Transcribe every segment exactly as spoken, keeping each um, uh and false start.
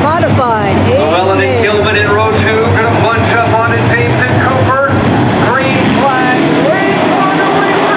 modified. Luellen and Gilman in row two, gonna bunch up on it, James and Cooper. Green flag, wait for the leader.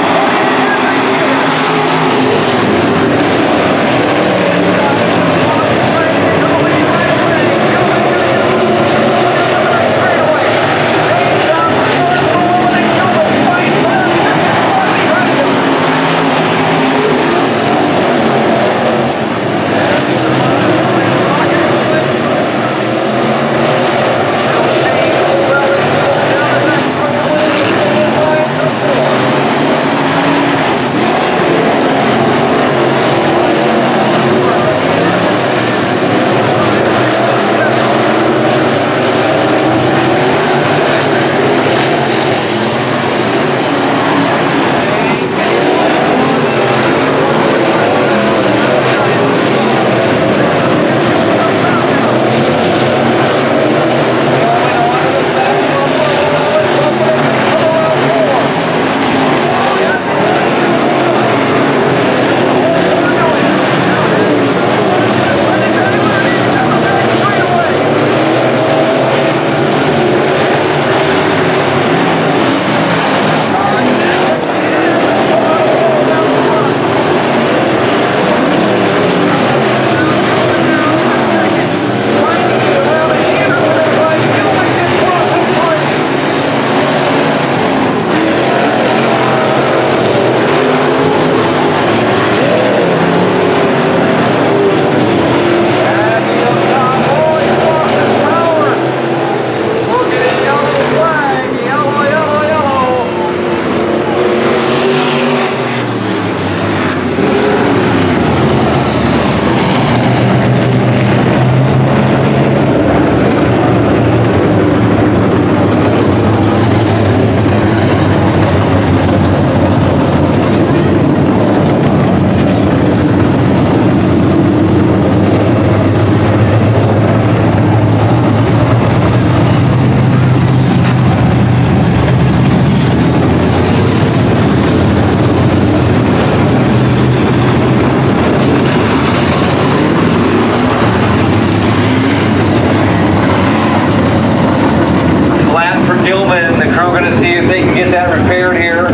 Gilman, the crew going to see if they can get that repaired here.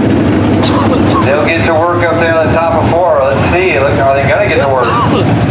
They'll get to work up there on the top of four. Let's see. Look, are they going to get to work?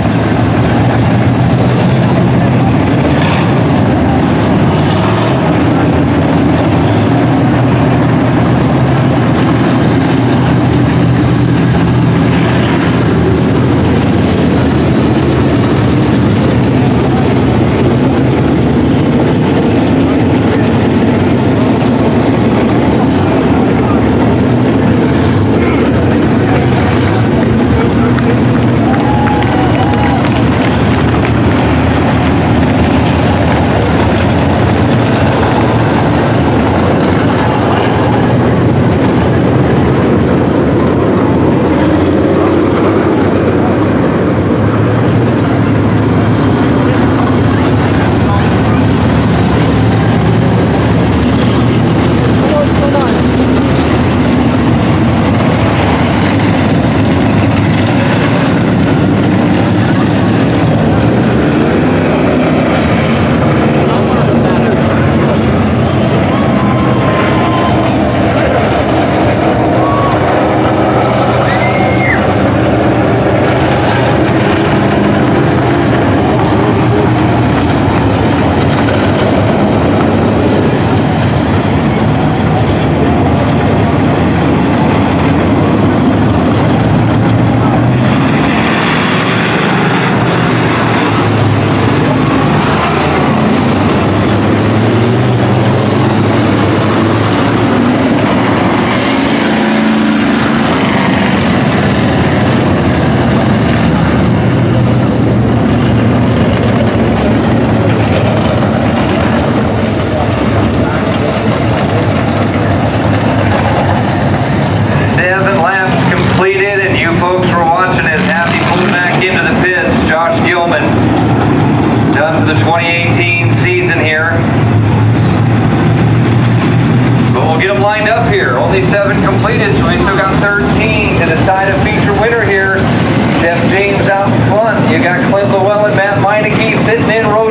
The twenty eighteen season here. But we'll get them lined up here. Only seven completed, so we still got thirteen to decide a feature winner here. Jeff James out in front. You got Clint Luellen, Matt Meineke, fitting in road